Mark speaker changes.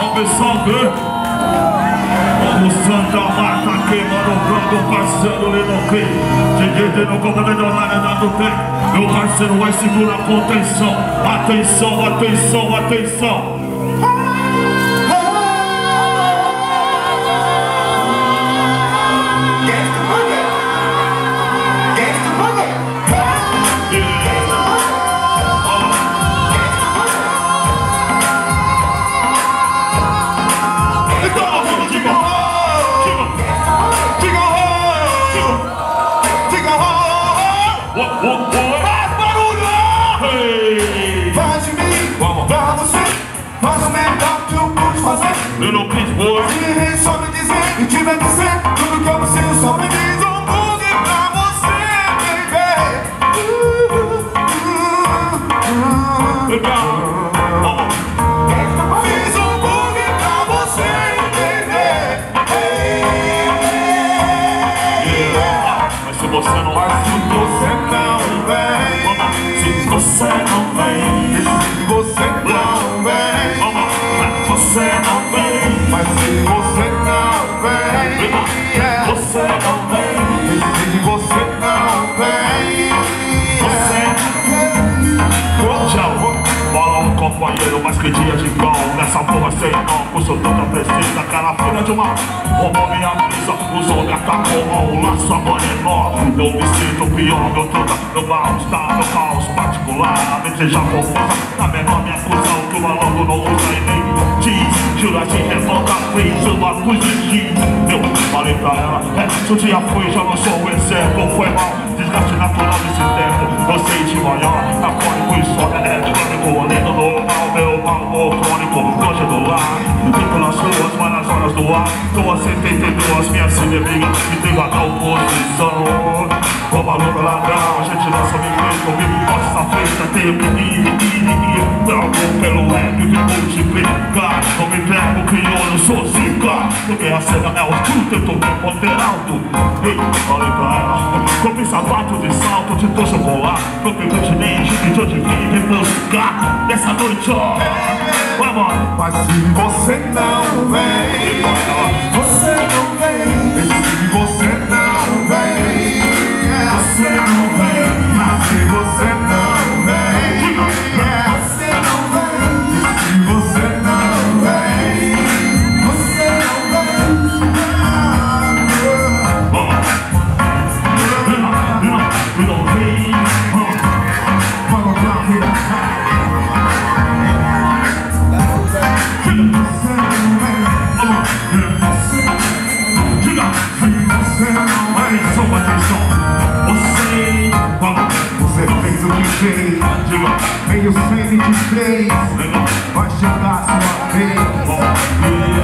Speaker 1: Salve, salve! O Santa Marta queimando o brando, parceiro Linoquim. DJ no comando de horário dando tempo. Meu parceiro vai segurar a contenção. Atenção, atenção, atenção.
Speaker 2: Faz barulho! Hey! Faz de mim, vamos pra você. Faz o melhor que eu pude fazer.
Speaker 1: Eu não quis boa.
Speaker 2: Se ninguém só me dizer e tiver que ser tudo que eu preciso, só me diz um bug pra você, baby.
Speaker 1: Legal.
Speaker 2: Fiz um bug pra você, baby.
Speaker 1: Mas se você não vai,
Speaker 2: Se você não vem,
Speaker 1: se você não vem,
Speaker 2: se você não vem,
Speaker 1: você não vem,
Speaker 2: mas se você não vem,
Speaker 1: você não vem,
Speaker 2: se você não vem,
Speaker 1: tchau. Bola um companheiro, mais que dia de pão. Nessa porra sem não, custo tanta precisa. Aquela filha de uma roubou minha brisa. Os homens atacou o laço, agora é nó. Eu me sinto pior, meu truta, meu mal-estar, meu caos particular. A mente já confusa, na menor minha acusão que o malandro não usa e nem diz. Jura de revolta, fez uma coisa de eu falei pra ela, se o dia foi, já não sou o exemplo. Foi mal, desgaste natural desse tempo. Eu sei de maior, acônico e só eletrônico. Lendo normal, meu mal crônico, longe do lar. Fico nas ruas, mas nas horas do ar. Tô a 72, minhas inimigas que tem a oposição. O maluco ladrão, a gente lança miguel comigo. Nossa festa tem inimigo. Não pelo rap que multiplica. Não me pego, crioulo, sou zica. Porque a cena é oscura, tento me manter alto. Ei, falei pra ela, comprei sapato de salto, de tô chocolate. Comprei continente, de onde vim, vem buscar. Dessa noite, ó, vamos.
Speaker 2: mas se você não vem, você não vem, se você não vem, você não vem, mas se você não vem, você não vem, se você não vem, você não vem. Você fez o que fez, meio 123, vai chegar a sua vez.